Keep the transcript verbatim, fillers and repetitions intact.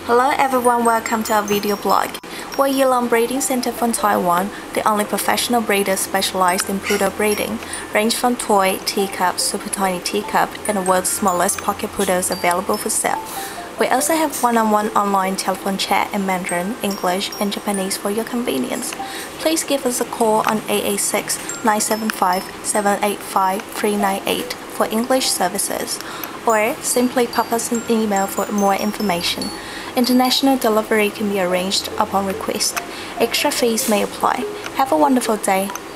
Hello everyone, welcome to our video blog. We're Yilong Breeding Center from Taiwan, the only professional breeder specialized in poodle breeding. Range from toy, teacup, super tiny teacup, and the world's smallest pocket poodles available for sale. We also have one-on-one online telephone chat in Mandarin, English, and Japanese for your convenience. Please give us a call on eight eight six, nine seven five, seven eight five, three nine eight for English services, or simply pop us an email for more information. International delivery can be arranged upon request. Extra fees may apply. Have a wonderful day.